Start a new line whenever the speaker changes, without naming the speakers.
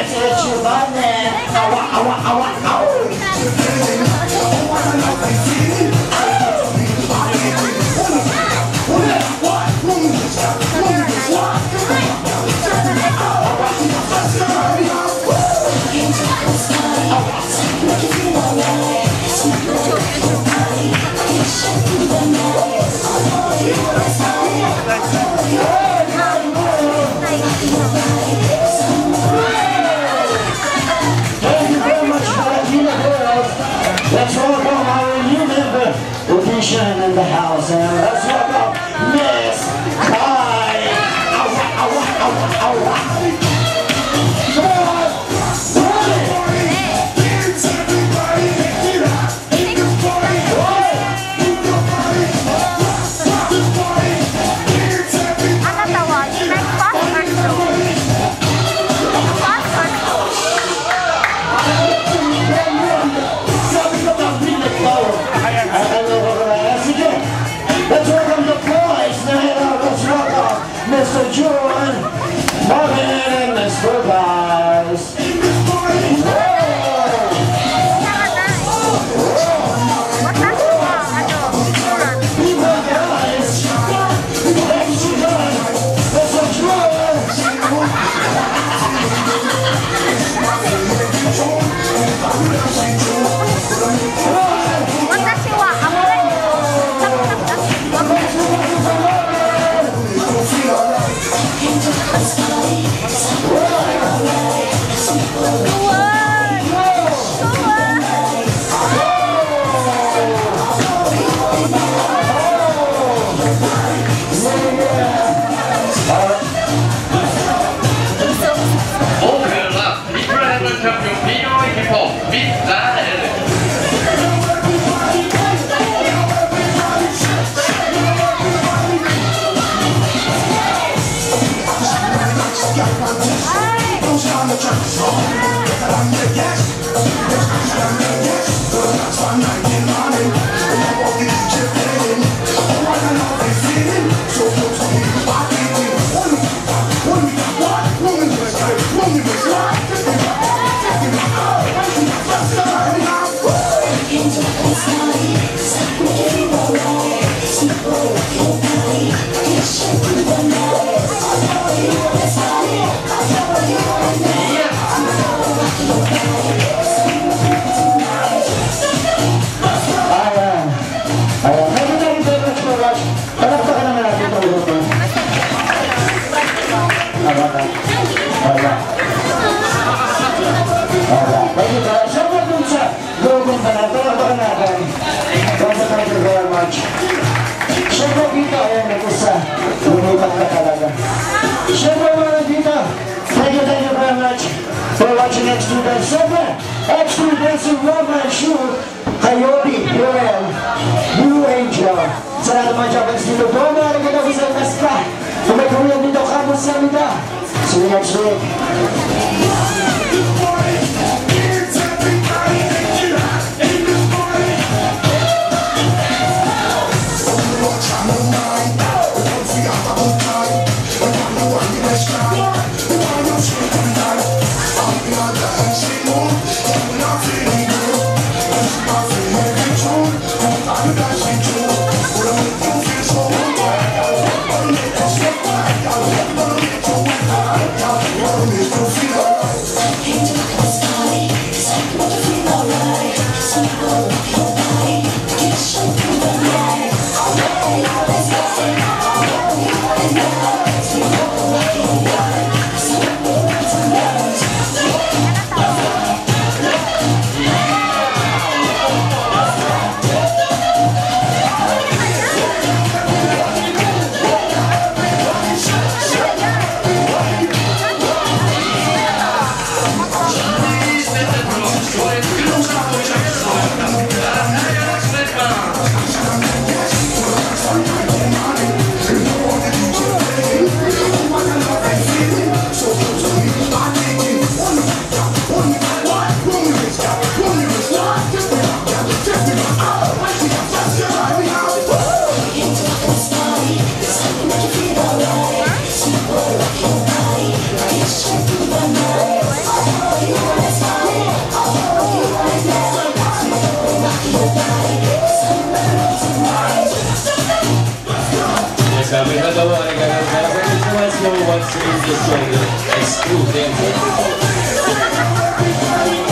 Let's welcome our new member audition in the house, and let's welcome Miss Kai. Come on, let's welcome the boys. Let's welcome Mr. John, Marvin, and Mr. Guys. Thank you very much for watching X2 Dance. X2 Dancing Roman Shoot, Coyote, Joel, Blue Angel. Sa lahat ng mga Japanese dito, doon na rin kita sa inas ka. Kung may kuya dito, kamus sa mida. See you next week.
Angel Sabi na daw, ay ganun. Pero pwede naman slow once you use the shoulder. That's true, dancer.